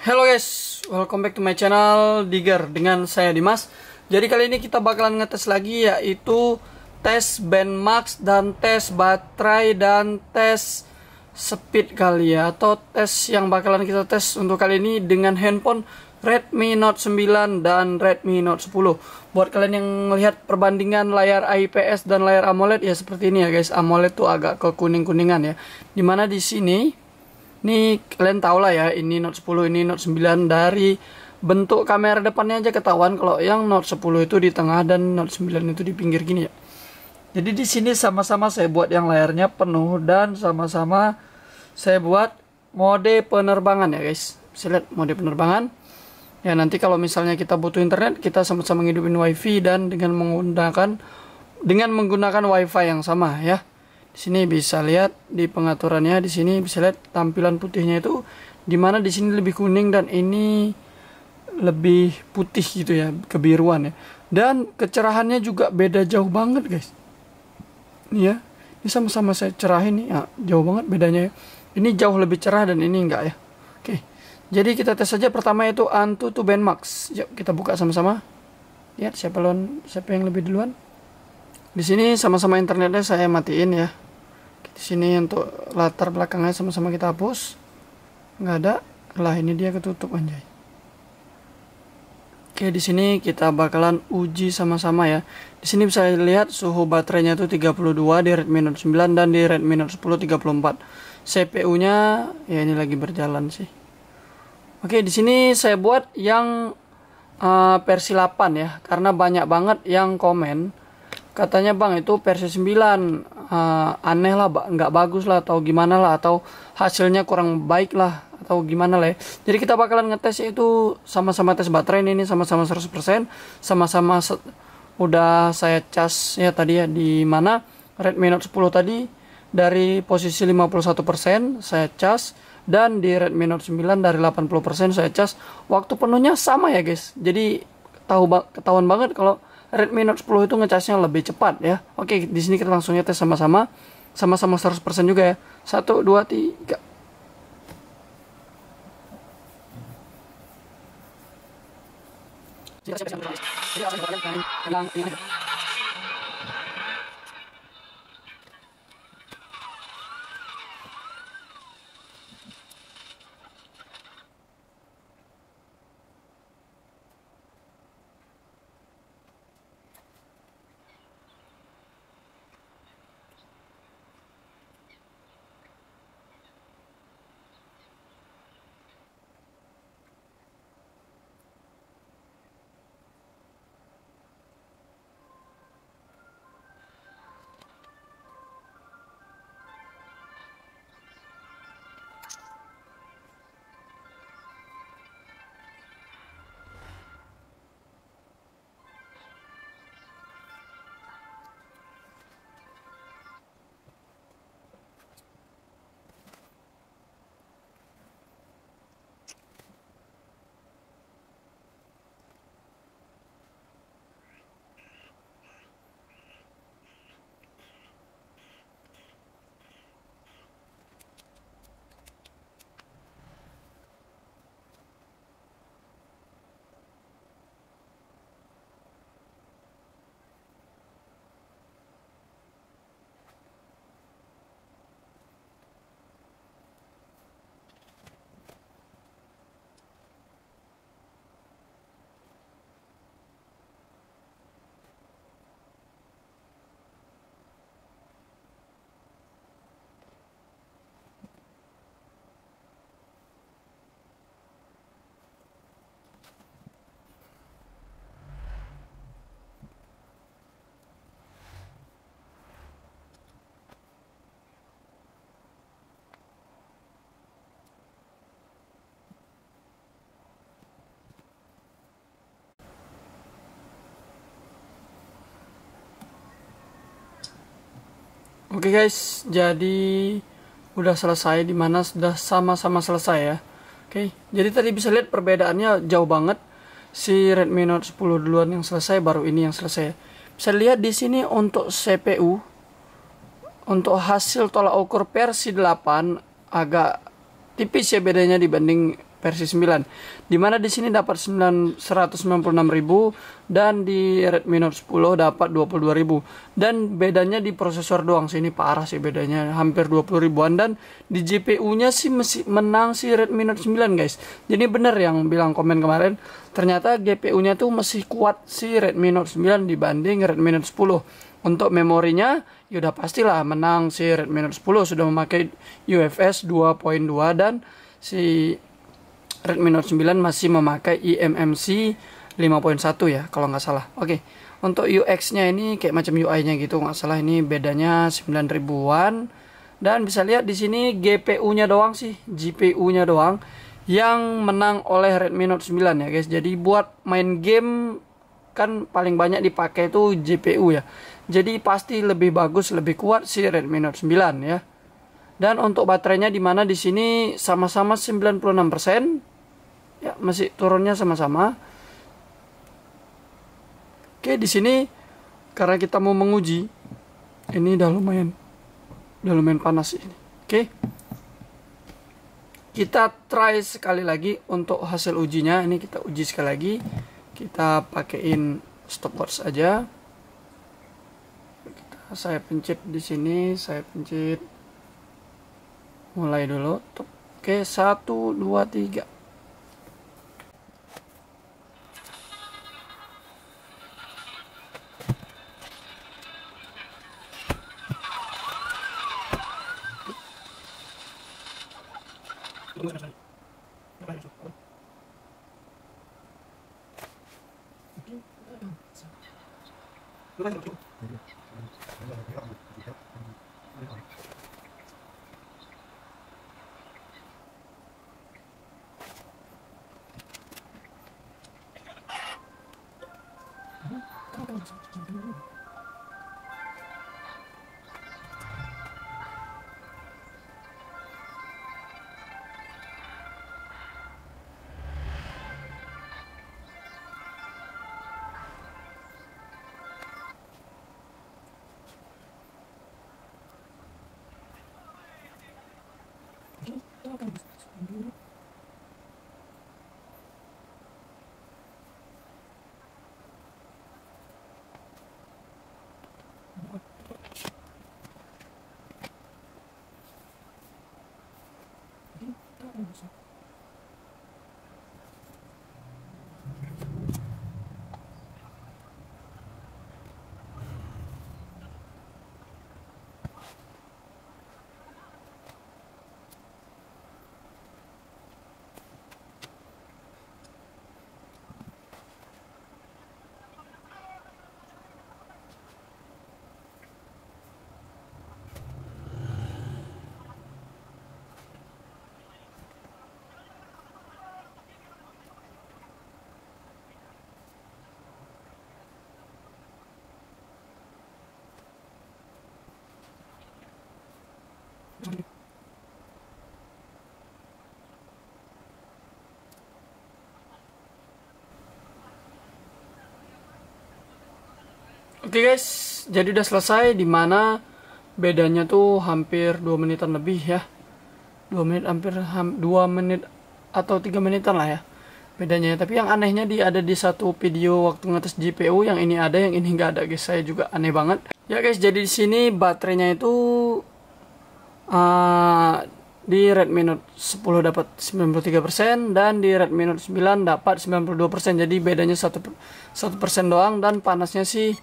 Hello guys, welcome back to my channel Digger dengan saya Dimas. Jadi kali ini kita bakalan ngetes lagi, yaitu tes Benchmark dan tes baterai dan tes speed kali ya, atau tes yang bakalan kita tes untuk kali ini dengan handphone Redmi Note 9 dan Redmi Note 10. Buat kalian yang melihat perbandingan layar IPS dan layar AMOLED ya seperti ini ya guys. AMOLED tuh agak ke kuning-kuningan ya. Dimana di sini ini kalian tau lah ya, ini Note 10, ini Note 9. Dari bentuk kamera depannya aja ketahuan kalau yang Note 10 itu di tengah dan Note 9 itu di pinggir gini ya. Jadi di sini sama-sama saya buat yang layarnya penuh dan sama-sama saya buat mode penerbangan ya guys. Bisa lihat mode penerbangan. Ya nanti kalau misalnya kita butuh internet, kita sama-sama ngidupin WiFi dan dengan menggunakan WiFi yang sama ya. Di sini bisa lihat di pengaturannya, di sini bisa lihat tampilan putihnya itu, dimana di sini lebih kuning dan ini lebih putih gitu ya, kebiruan ya. Dan kecerahannya juga beda jauh banget guys. Ini ya, ini sama-sama saya cerahin nih, ya, jauh banget bedanya ya. Ini jauh lebih cerah dan ini enggak ya. Oke, jadi kita tes saja. Pertama itu AnTuTu Benchmark. Yuk kita buka sama-sama. Lihat siapa yang lebih duluan. Di sini sama-sama internetnya saya matiin ya. Di sini untuk latar belakangnya sama-sama kita hapus. Nggak ada. Lah ini dia ketutup anjay. Oke, di sini kita bakalan uji sama-sama ya. Di sini bisa lihat suhu baterainya itu 32 di Redmi Note 9 dan di Redmi Note 10 34. CPU-nya ya ini lagi berjalan sih. Oke, di sini saya buat yang versi 8 ya, karena banyak banget yang komen katanya bang itu versi 9 aneh lah, nggak bagus lah atau gimana lah, atau hasilnya kurang baik lah atau gimana lah ya. Jadi kita bakalan ngetes itu sama-sama tes baterai ini sama-sama 100%, sama-sama udah saya cas ya tadi ya, di mana Redmi Note 10 tadi dari posisi 51% saya cas, dan di Redmi Note 9 dari 80% saya cas. Waktu penuhnya sama ya guys. Jadi ketahuan banget kalau Redmi Note 10 itu ngecasnya lebih cepat ya. Oke, di sini kita langsung tes sama-sama 100% juga ya. 1 2 3. Oke guys, jadi udah selesai, dimana sudah sama-sama selesai ya. Oke, jadi tadi bisa lihat perbedaannya jauh banget. Si Redmi Note 10 duluan yang selesai, baru ini yang selesai. Bisa lihat di sini untuk CPU, untuk hasil tolak ukur versi 8 agak tipis ya bedanya dibanding versi 9. Dimana di sini dapat 196.000 dan di Redmi Note 10 dapat 22.000. Dan bedanya di prosesor doang sih, ini parah sih bedanya, hampir 20 ribuan. Dan di GPU-nya sih masih menang si Redmi Note 9 guys. Jadi bener yang bilang komen kemarin, ternyata GPU-nya tuh masih kuat si Redmi Note 9 dibanding Redmi Note 10. Untuk memorinya, ya udah pastilah menang si Redmi Note 10, sudah memakai UFS 2.2 dan si Redmi Note 9 masih memakai eMMC 5.1 ya kalau nggak salah. Oke, untuk UX-nya ini kayak macam UI-nya gitu nggak salah, ini bedanya 9 ribuan. Dan bisa lihat di sini GPU-nya doang sih, GPU-nya doang yang menang oleh Redmi Note 9 ya guys. Jadi buat main game kan paling banyak dipakai itu GPU ya. Jadi pasti lebih bagus, lebih kuat si Redmi Note 9 ya. Dan untuk baterainya dimana di sini sama-sama 96%. Ya, masih turunnya sama-sama. Oke, di sini karena kita mau menguji, ini udah lumayan panas ini. Oke. Kita try sekali lagi untuk hasil ujinya. Ini kita uji sekali lagi. Kita pakein stopwatch aja. Saya pencet di sini, saya pencet mulai dulu. Oke, 1 2 3. Oke guys, jadi udah selesai, dimana bedanya tuh hampir 2 menitan lebih ya. 2 menit, hampir 2 menit atau 3 menitan lah ya bedanya. Tapi yang anehnya ada di satu video waktu ngetes GPU, yang ini ada, yang ini nggak ada guys. Saya juga aneh banget. Ya guys, jadi di sini baterainya itu di Redmi Note 10 dapat 93% dan di Redmi Note 9 dapat 92%. Jadi bedanya 1% doang, dan panasnya sih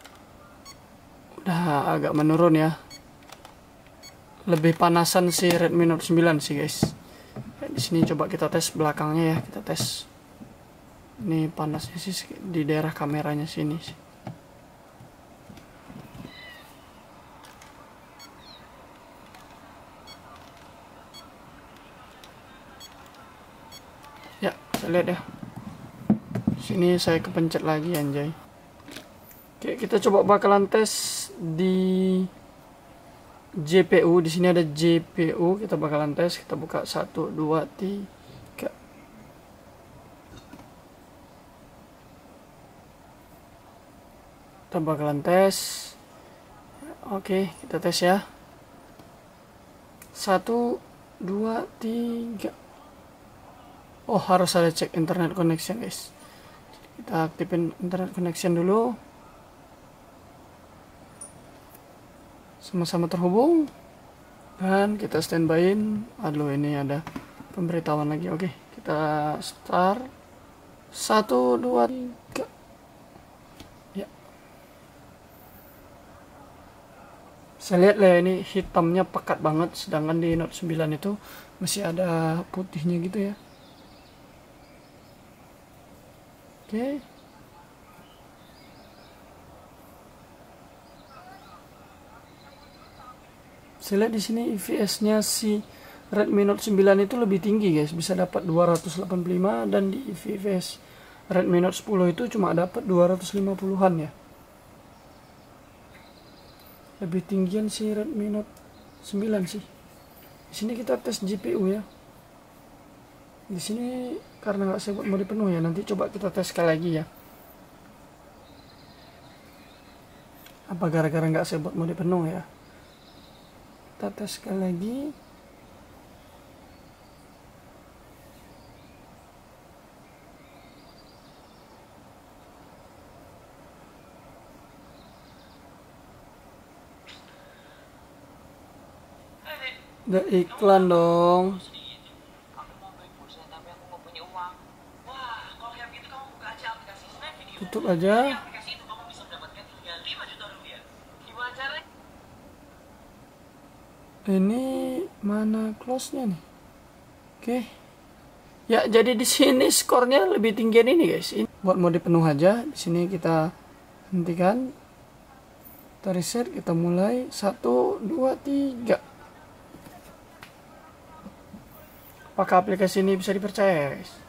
udah agak menurun ya. Lebih panasan si Redmi Note 9 sih guys. Di sini coba kita tes belakangnya ya, kita tes. Ini panasnya sih di daerah kameranya sini sih. Ya, saya lihat ya. Sini saya kepencet lagi anjay. Oke, kita coba bakalan tes di GPU. Di sini ada GPU, kita bakalan tes. Kita buka 1 2 3. Kita bakalan tes. Oke, kita tes ya. 1 2 3. Oh, harus ada cek internet connection guys. Kita aktifin internet connection dulu. Sama-sama terhubung. Dan kita standbyin. Aduh, ini ada pemberitahuan lagi. Oke, kita start. 1, 2, 3. Ya. Saya lihat lah ini hitamnya pekat banget. Sedangkan di Note 9 itu masih ada putihnya gitu ya. Oke. Saya lihat di sini IPS-nya si Redmi Note 9 itu lebih tinggi guys, bisa dapat 285, dan di IPS Redmi Note 10 itu cuma dapat 250-an ya. Lebih tinggian si Redmi Note 9 sih. Di sini kita tes GPU ya. Di sini karena nggak saya buat mode penuh ya, nanti coba kita tes sekali lagi ya. Apa gara-gara nggak saya buat mode penuh ya? Kita tes sekali lagi. Udah iklan dong. Tutup aja. Ini mana close-nya nih? Oke. Ya, jadi di sini skornya lebih tinggian ini guys. Ini buat mode penuh aja. Di sini kita hentikan. Kita reset, kita mulai 1, 2, 3. Apakah aplikasi ini bisa dipercaya guys?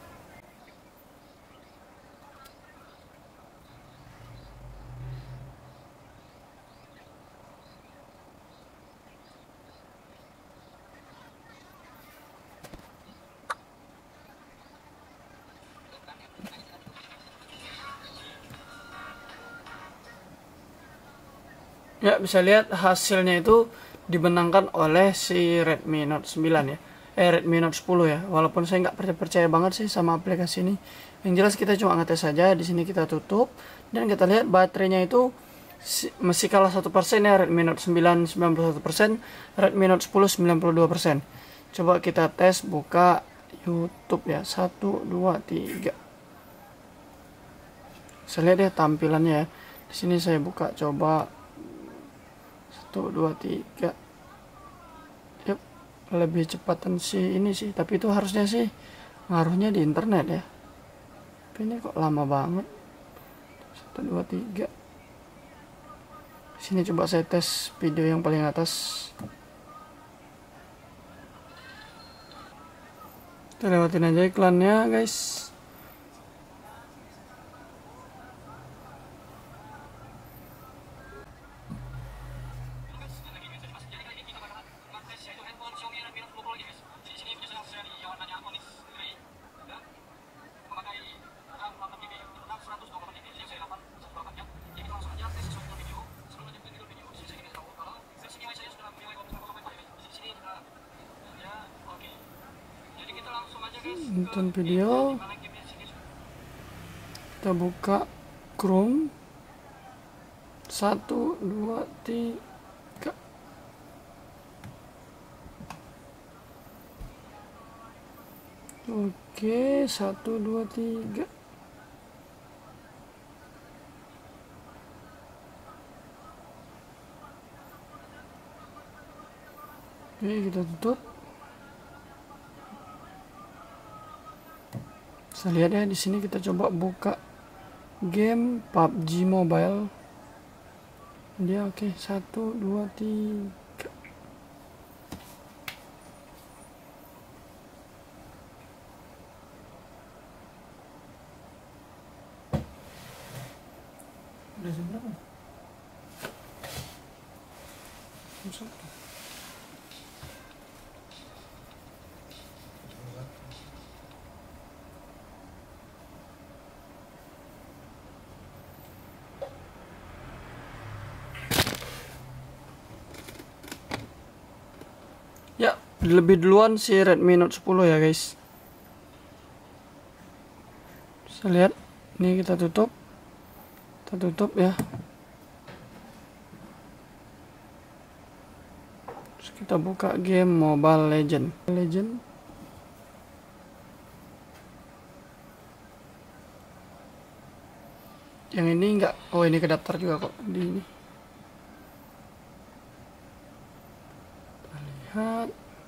Ya, bisa lihat hasilnya itu dimenangkan oleh si Redmi Note 9 ya. Redmi Note 10 ya. Walaupun saya nggak percaya banget sih sama aplikasi ini. Yang jelas kita cuma ngetes saja. Di sini kita tutup dan kita lihat baterainya itu masih kalah 1% ya. Redmi Note 9 91%, Redmi Note 10 92%. Coba kita tes buka YouTube ya. 1, 2, 3. Saya lihat ya tampilannya ya. Di sini saya buka coba 1, 2, 3. Yuk, lebih cepatan sih ini sih, tapi itu harusnya sih ngaruhnya di internet ya. Tapi ini kok lama banget. 1, 2, 3. Sini coba saya tes video yang paling atas. Kita lewatin aja iklannya guys. Nonton video, kita buka Chrome. 1, 2, 3. Oke, 1, 2, 3. Oke, kita tutup. Bisa lihat ya, di sini kita coba buka game PUBG Mobile. Dia oke, 1, 2, 3. Udah jam berapa? Jam 1. Ya, lebih duluan si Redmi Note 10 ya guys. Bisa lihat, ini kita tutup ya. Terus kita buka game Mobile Legend. Yang ini enggak, oh ini kedaftar juga kok di ini. Kita lihat.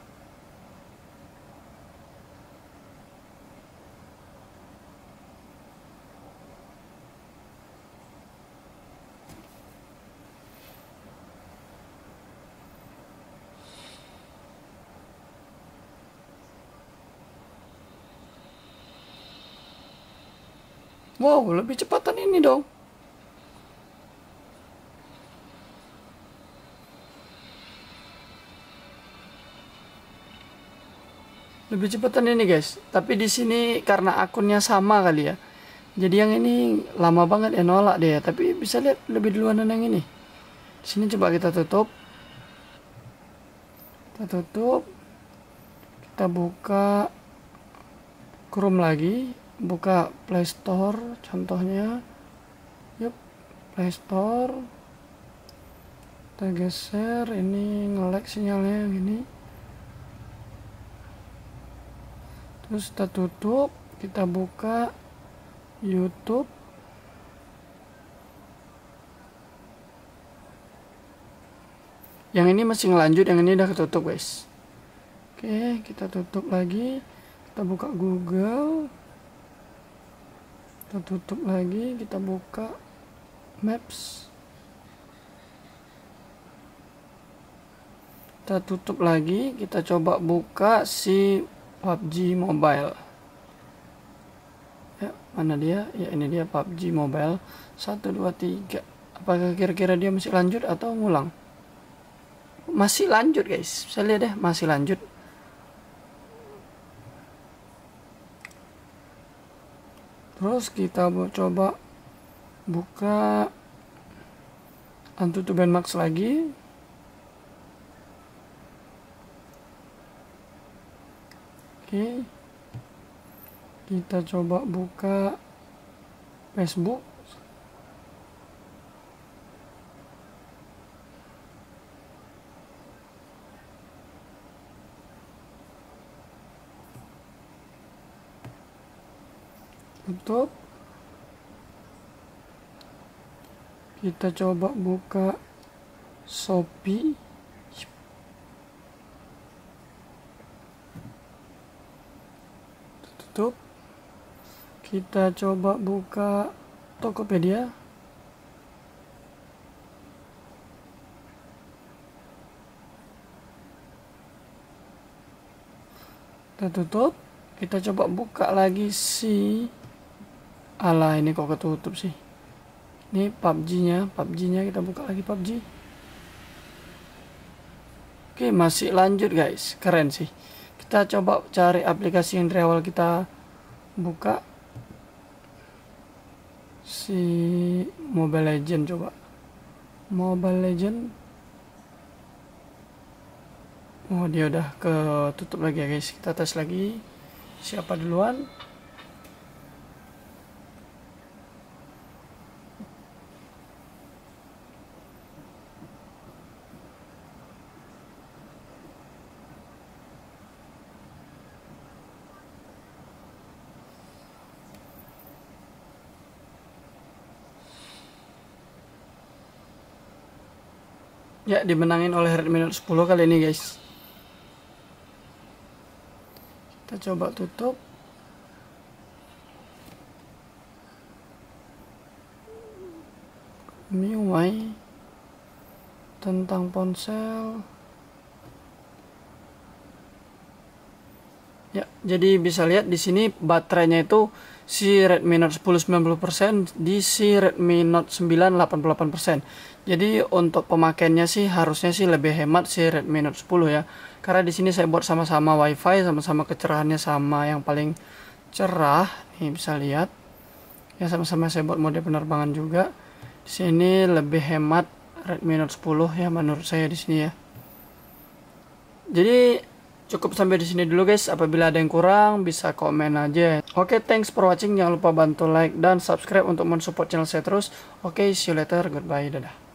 Wow, lebih cepatan ini dong. Lebih cepatan ini guys. Tapi di sini karena akunnya sama kali ya. Jadi yang ini lama banget ya, nolak deh. Tapi bisa lihat lebih duluan yang ini. Di sini coba kita tutup. Kita buka Chrome lagi. Buka Play Store contohnya. Yup, Play Store. Kita geser, ini nge-lag sinyalnya yang ini. Terus kita tutup, kita buka YouTube. Yang ini masih ngelanjut, yang ini udah ketutup guys. Oke, kita tutup lagi. Kita buka Google. Kita tutup lagi, kita buka Maps. Kita tutup lagi, kita coba buka si PUBG Mobile. Ya, mana dia? Ya, ini dia PUBG Mobile 1 2 3. Apakah kira-kira dia masih lanjut atau ngulang? Masih lanjut guys. Saya lihat deh, masih lanjut. Terus kita coba buka Antutu Bandmax lagi. Oke. Kita coba buka Facebook. Tutup. Kita coba buka Shopee. Tutup. Kita coba buka Tokopedia. Kita tutup. Kita coba buka lagi si alah, ini kok ketutup sih. Ini PUBG-nya kita buka lagi PUBG. Oke, masih lanjut guys. Keren sih. Kita coba cari aplikasi yang dari awal kita buka. Si Mobile Legend coba. Mobile Legend. Oh, dia udah ketutup lagi ya guys. Kita tes lagi. Siapa duluan? Ya, dimenangin oleh Redmi Note 10 kali ini guys. Kita coba tutup. MIUI tentang ponsel. Ya, jadi bisa lihat di sini baterainya itu si Redmi Note 10 90%, di si Redmi Note 9 88%. Jadi untuk pemakaiannya sih harusnya sih lebih hemat si Redmi Note 10 ya. Karena di sini saya buat sama-sama WiFi, sama-sama kecerahannya sama yang paling cerah. Nih bisa lihat. Ya sama-sama saya buat mode penerbangan juga. Di sini lebih hemat Redmi Note 10 ya menurut saya di sini ya. Jadi Cukup sampai di sini dulu guys. Apabila ada yang kurang bisa komen aja. Oke, thanks for watching. Jangan lupa bantu like dan subscribe untuk mensupport channel saya terus. Oke, see you later. Goodbye. Dadah.